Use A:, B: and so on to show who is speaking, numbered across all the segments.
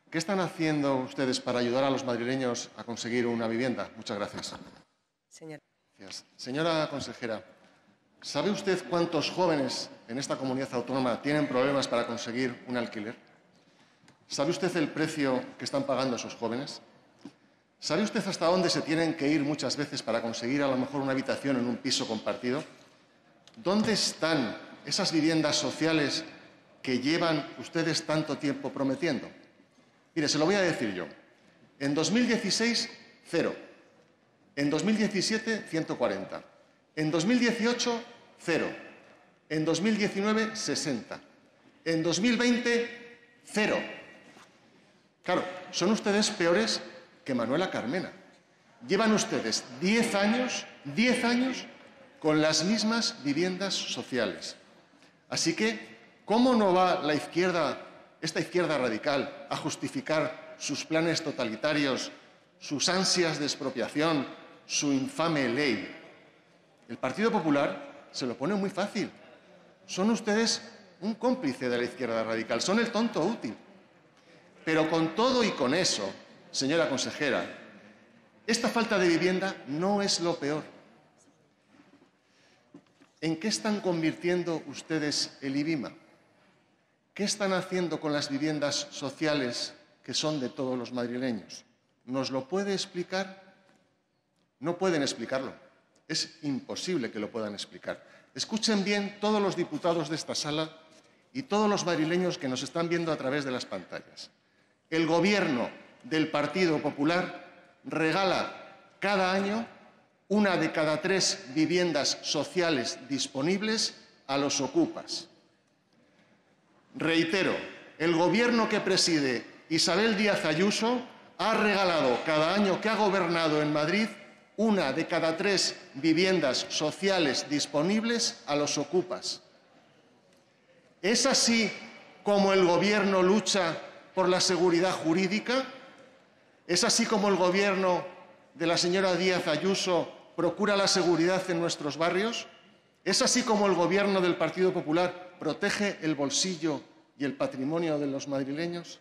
A: ¿Qué están haciendo ustedes para ayudar a los madrileños a conseguir una vivienda? Muchas gracias. Gracias. Señora consejera, ¿sabe usted cuántos jóvenes en esta comunidad autónoma tienen problemas para conseguir un alquiler? ¿Sabe usted el precio que están pagando esos jóvenes? ¿Sabe usted hasta dónde se tienen que ir muchas veces para conseguir a lo mejor una habitación en un piso compartido? ¿Dónde están esas viviendas sociales que llevan ustedes tanto tiempo prometiendo? Mire, se lo voy a decir yo. En 2016, 0. En 2017, 140. En 2018, 0. En 2019, 60. En 2020, 0. Claro, son ustedes peores que Manuela Carmena. Llevan ustedes 10 años con las mismas viviendas sociales. Así que, ¿cómo no va la izquierda, esta izquierda radical, a justificar sus planes totalitarios, sus ansias de expropiación, su infame ley? El Partido Popular se lo pone muy fácil. Son ustedes un cómplice de la izquierda radical, son el tonto útil. Pero con todo y con eso, señora consejera, esta falta de vivienda no es lo peor. ¿En qué están convirtiendo ustedes el IBIMA? ¿Qué están haciendo con las viviendas sociales que son de todos los madrileños? ¿Nos lo puede explicar? No pueden explicarlo. Es imposible que lo puedan explicar. Escuchen bien todos los diputados de esta sala y todos los madrileños que nos están viendo a través de las pantallas. El Gobierno del Partido Popular regala cada año 1 de cada 3 viviendas sociales disponibles a los ocupas. Reitero, el Gobierno que preside Isabel Díaz Ayuso ha regalado cada año que ha gobernado en Madrid 1 de cada 3 viviendas sociales disponibles a los ocupas. ¿Es así como el Gobierno lucha por la seguridad jurídica? ¿Es así como el Gobierno de la señora Díaz Ayuso procura la seguridad en nuestros barrios? ¿Es así como el Gobierno del Partido Popular protege el bolsillo y el patrimonio de los madrileños?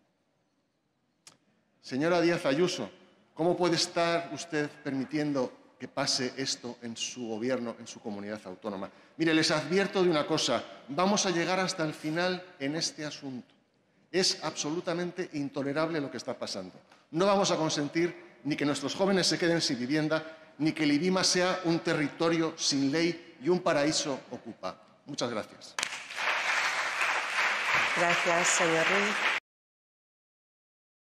A: Señora Díaz Ayuso, ¿cómo puede estar usted permitiendo que pase esto en su Gobierno, en su comunidad autónoma? Mire, les advierto de una cosa, vamos a llegar hasta el final en este asunto. Es absolutamente intolerable lo que está pasando. No vamos a consentir ni que nuestros jóvenes se queden sin vivienda, ni que el IBIMA sea un territorio sin ley y un paraíso ocupa. Muchas gracias.
B: Gracias, señor Ruiz.